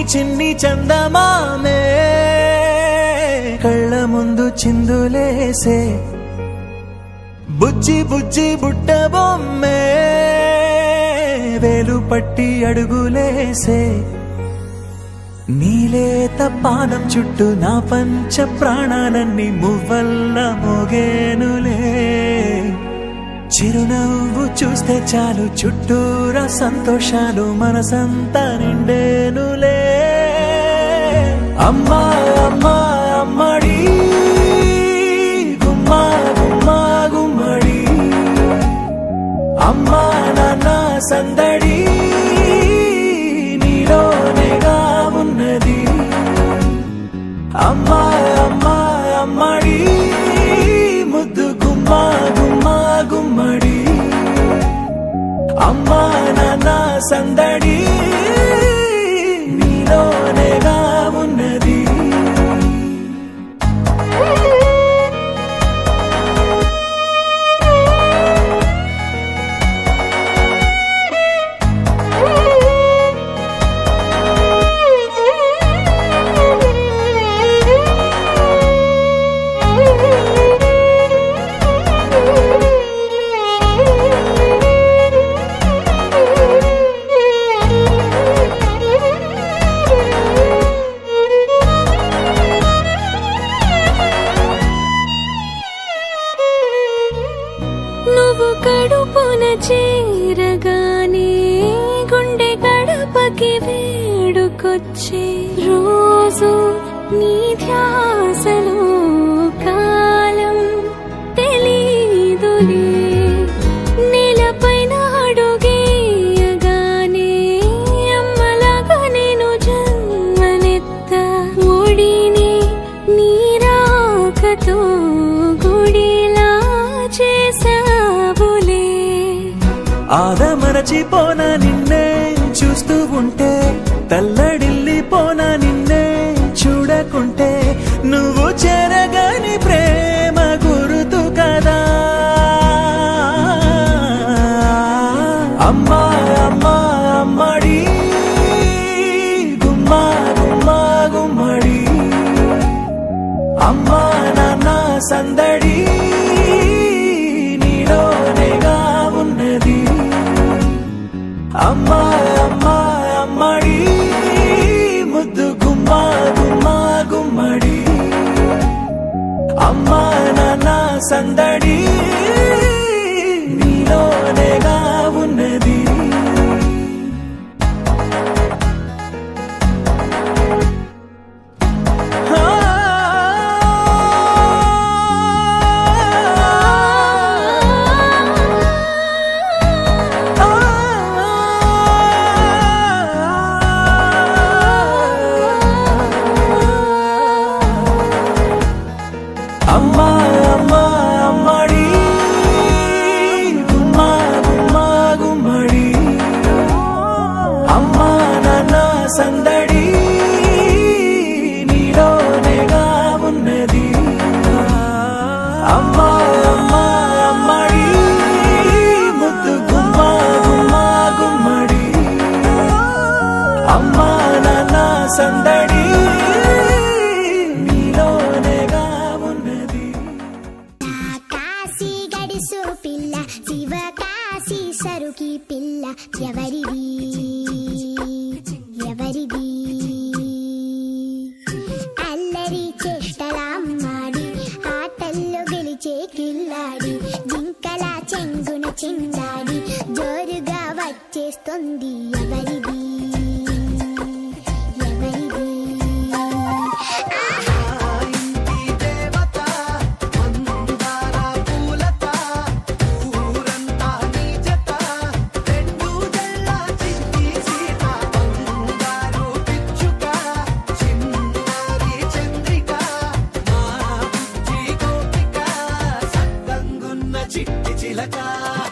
చిన్ని చందమామే కళ్ళ ముందు చిందులేసే బుజ్జి బుజ్జి బుట్ట బొమ్మే వేలు పట్టి అడుగులేసే నీలేత పానం చుట్టూ నా పంచ ప్రాణాలన్నీ మువ్వల్ల మోగేనులే చిరునవ్వు చూస్తే చాలు చుట్టూరా సంతోషాలు మనసంతా నిండేనులే అమ్మా అమ్మా అమ్మడి గుమ్మా గుమ్మా గుమ్మడి అమ్మా నాన్న సందడి నీలోనేగా ఉన్నది అమ్మా అమ్మా అమ్మడి ముద్దు గుమ్మా గుమ్మా గుమ్మడి అమ్మా నాన్న సందడి నీలోనేగా ఉన్నది కడుపున చేరగానే గుండె గడపకి వేడుకొచ్చే రోజు నీ ధ్యాసలో కాలం తెలీదులే నేలపైన అడుగేయగానే అమ్మలాగా నేను జన్మనెత్త ఒడిని నీ రాకతో గుడిలా చేసా ఆదమరచిపోనా నిన్నే చూస్తూ ఉంటే తల్లడిల్లిపోనా నిన్నే చూడకుంటే నువ్వు చెరగని ప్రేమ గుర్తు కదా అమ్మా అమ్మా అమ్మడి గుమ్మా గుమ్మా గుమ్మడి అమ్మా నాన్న సందడి నీలోనేగా ఉన్నది అమ్మా అమ్మా అమ్మడి ముద్దు గుమ్మా గుమ్మా గుమ్మడి అమ్మా నాన్న సందడి నీలోనేగా ఉన్నది అమ్మా అమ్మా అమ్మడి గుమ్మా గుమ్మా గుమ్మడి అమ్మా నాన్న సందడి నీలోనేగా ఉన్నది అమ్మా అమ్మా అమ్మడి ముద్దు గుమ్మా గుమ్మా గుమ్మడి అమ్మా నాన్న సందడి సరుకి పిల్ల ఎవరిది ఎవరిది అల్లరి చేష్టలాడి ఆటల్లో గెలిచే కిల్లాడి జింకల చెంగున చిందాడి జోరుగా వచ్చేస్తుంది ఎవరిది ఎవరిది చిట్టి చిలక